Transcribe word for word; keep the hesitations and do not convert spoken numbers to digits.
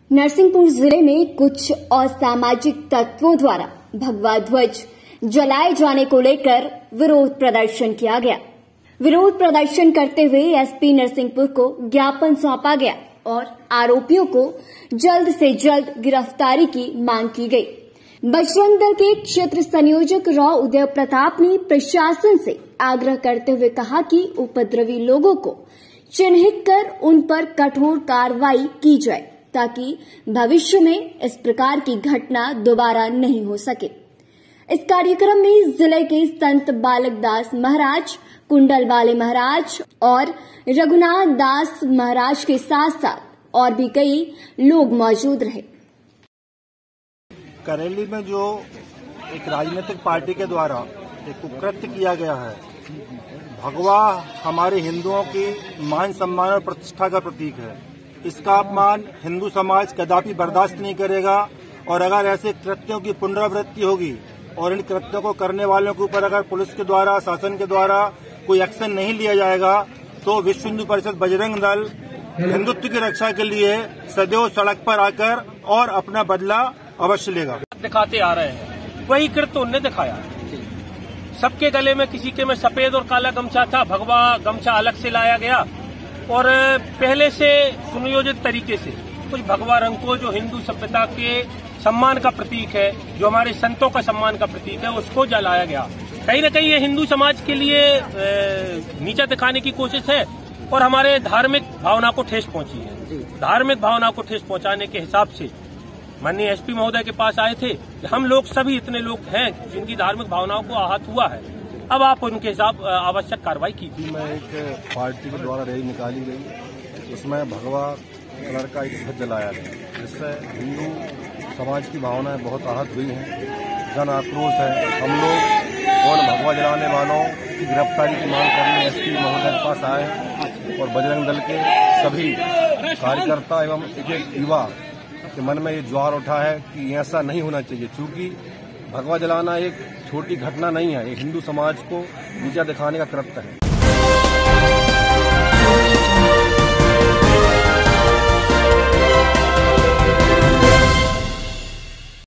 नरसिंहपुर जिले में कुछ असामाजिक तत्वों द्वारा भगवा ध्वज जलाए जाने को लेकर विरोध प्रदर्शन किया गया। विरोध प्रदर्शन करते हुए एसपी नरसिंहपुर को ज्ञापन सौंपा गया और आरोपियों को जल्द से जल्द गिरफ्तारी की मांग की गई। बजरंग दल के क्षेत्र संयोजक राव उदय प्रताप ने प्रशासन से आग्रह करते हुए कहा कि उपद्रवी लोगों को चिन्हित कर उन पर कठोर कार्रवाई की जाए ताकि भविष्य में इस प्रकार की घटना दोबारा नहीं हो सके। इस कार्यक्रम में जिले के संत बालक दास महाराज, कुंडल वाले महाराज और रघुनाथ दास महाराज के साथ साथ और भी कई लोग मौजूद रहे। करेली में जो एक राजनीतिक पार्टी के द्वारा एक कुकृत्य किया गया है, भगवा हमारे हिंदुओं की मान सम्मान और प्रतिष्ठा का प्रतीक है। इसका अपमान हिंदू समाज कदापि बर्दाश्त नहीं करेगा और अगर ऐसे कृत्यों की पुनरावृत्ति होगी और इन कृत्यों को करने वालों के ऊपर अगर पुलिस के द्वारा, शासन के द्वारा कोई एक्शन नहीं लिया जाएगा तो विश्व हिंदू परिषद बजरंग दल हिंदुत्व की रक्षा के लिए सदैव सड़क पर आकर और अपना बदला अवश्य लेगा। दिखाते आ रहे हैं, वही कृत्य उन्होंने दिखाया। सबके गले में, किसी के में सफेद और काला गमछा था, भगवा गमछा अलग से लाया गया और पहले से सुनियोजित तरीके से कुछ भगवा रंग को, जो हिंदू सभ्यता के सम्मान का प्रतीक है, जो हमारे संतों का सम्मान का प्रतीक है, उसको जलाया गया। कहीं न कहीं ये हिंदू समाज के लिए नीचा दिखाने की कोशिश है और हमारे धार्मिक भावना को ठेस पहुंची है। धार्मिक भावना को ठेस पहुंचाने के हिसाब से माननीय एसपी महोदय के पास आए थे। हम लोग सभी इतने लोग हैं जिनकी धार्मिक भावनाओं को आहत हुआ है, अब आप उनके हिसाब आवश्यक कार्रवाई की थी। मैं एक पार्टी के द्वारा रैली निकाली गई, उसमें भगवा कलर का एक ध्वज जलाया गया, जिससे हिंदू समाज की भावनाएं बहुत आहत हुई हैं, जन आक्रोश है। हम लोग और भगवा जलाने वालों की गिरफ्तारी की मांग करने एसपी महोदय के पास आए हैं और बजरंग दल के सभी कार्यकर्ता एवं एक एक युवा के मन में ये ज्वार उठा है कि ऐसा नहीं होना चाहिए, क्योंकि भगवा जलाना एक छोटी घटना नहीं है, ये हिंदू समाज को नीचा दिखाने का कृत्य है।